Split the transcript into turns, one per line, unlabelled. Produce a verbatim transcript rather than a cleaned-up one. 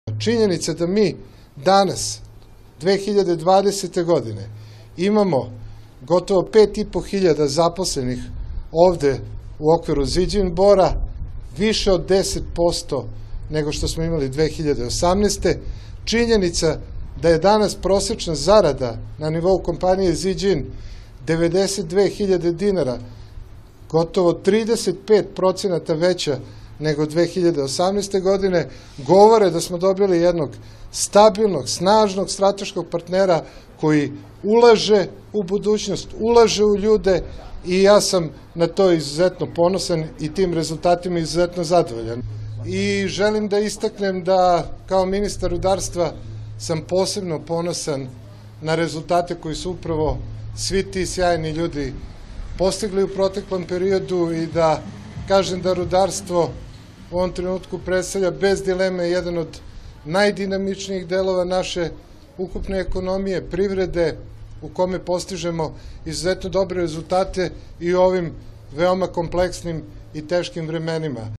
Činjenica da mi danas, dve hiljade dvadesete. godine, imamo gotovo pet i po hiljada zaposlenih ovde u okviru Ziđin Bora, više od deset posto nego što smo imali dve hiljade osamnaeste. Činjenica da je danas prosečna zarada na nivou kompanije Ziđin devedeset dve hiljade dinara, gotovo trideset pet procenata veća nego dve hiljade osamnaeste. godine, govore da smo dobili jednog stabilnog, snažnog strateškog partnera koji ulaže u budućnost, ulaže u ljude i ja sam na to izuzetno ponosan i tim rezultatima izuzetno zadovoljan. I želim da istaknem da kao ministar rudarstva sam posebno ponosan na rezultate koji su upravo svi ti sjajni ljudi postigli u proteklom periodu i da kažem da rudarstvo u ovom trenutku predstavlja bez dileme jedan od najdinamičnijih delova naše ukupne ekonomije, privrede, u kome postižemo izuzetno dobre rezultate i u ovim veoma kompleksnim i teškim vremenima.